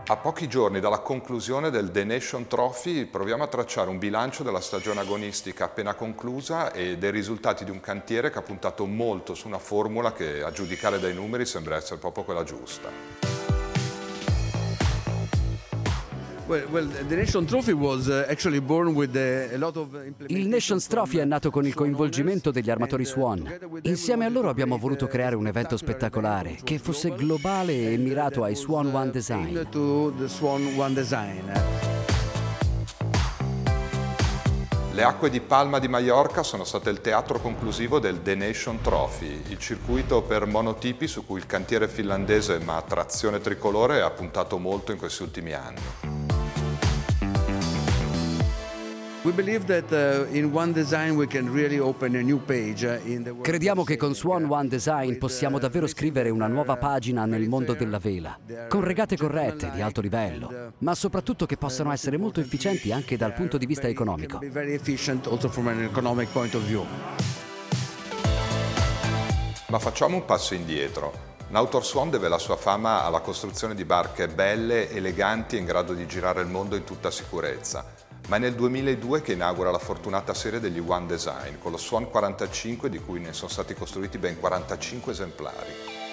A pochi giorni dalla conclusione del The Nation Trophy proviamo a tracciare un bilancio della stagione agonistica appena conclusa e dei risultati di un cantiere che ha puntato molto su una formula che, a giudicare dai numeri, sembra essere proprio quella giusta. Il Nations Trophy è nato con il coinvolgimento degli armatori Swan. Insieme a loro abbiamo voluto creare un evento spettacolare che fosse globale e mirato ai Swan One Design. Le acque di Palma di Mallorca sono state il teatro conclusivo del The Nation Trophy, il circuito per monotipi su cui il cantiere finlandese ma a trazione tricolore ha puntato molto in questi ultimi anni. Crediamo che con Swan One Design possiamo davvero scrivere una nuova pagina nel mondo della vela, con regate corrette, di alto livello, ma soprattutto che possano essere molto efficienti anche dal punto di vista economico. Ma facciamo un passo indietro. Nautor Swan deve la sua fama alla costruzione di barche belle, eleganti e in grado di girare il mondo in tutta sicurezza. Ma è nel 2002 che inaugura la fortunata serie degli One Design, con lo Swan 45 di cui ne sono stati costruiti ben 45 esemplari.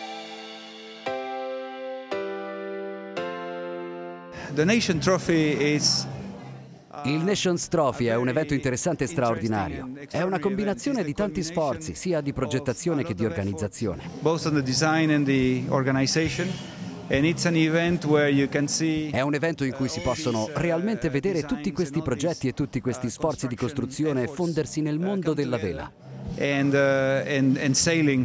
The Nation Trophy Il Nations Trophy è un evento interessante e straordinario. È una combinazione di tanti sforzi, sia di progettazione che di organizzazione. both on the design and the organization. And it's an event where you can see È un evento in cui si possono realmente vedere tutti questi progetti e tutti questi sforzi di costruzione fondersi nel mondo della vela. and sailing.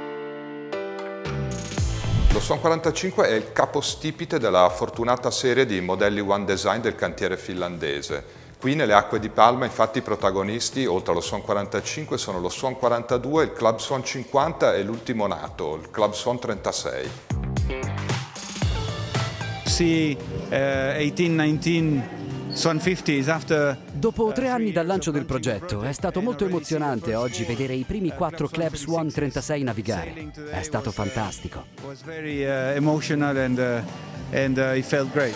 Lo Swan 45 è il capostipite della fortunata serie di modelli One Design del cantiere finlandese. Qui nelle acque di Palma infatti i protagonisti, oltre allo Swan 45, sono lo Swan 42, il Club Swan 50 e l'ultimo nato, il Club Swan 36. 18-19 Swan 50s after. Dopo 3 anni dal lancio del progetto, è stato molto emozionante oggi vedere i primi 4 Club Swan 36 navigare. È stato fantastico. It was very emotional and it felt great.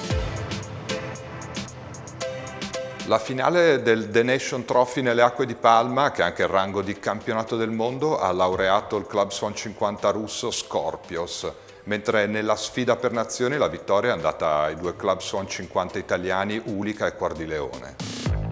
La finale del The Nation Trophy nelle acque di Palma, che ha anche il rango di campionato del mondo, ha laureato il Club Swan 50 russo Scorpios, mentre nella sfida per nazioni la vittoria è andata ai 2 Club Swan 50 italiani Ulica e Quardileone.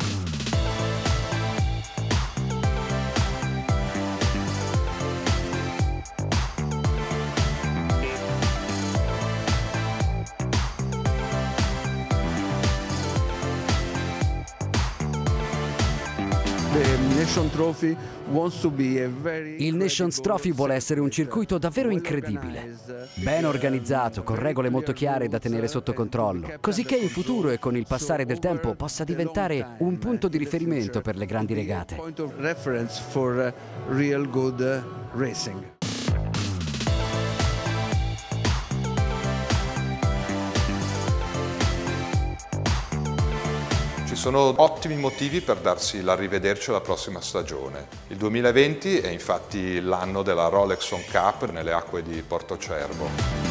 Il Nations Trophy vuole essere un circuito davvero incredibile, ben organizzato, con regole molto chiare da tenere sotto controllo, così che in futuro e con il passare del tempo possa diventare un punto di riferimento per le grandi regate. Ci sono ottimi motivi per darsi l'arrivederci alla prossima stagione. Il 2020 è infatti l'anno della Rolex On Cup nelle acque di Portocervo.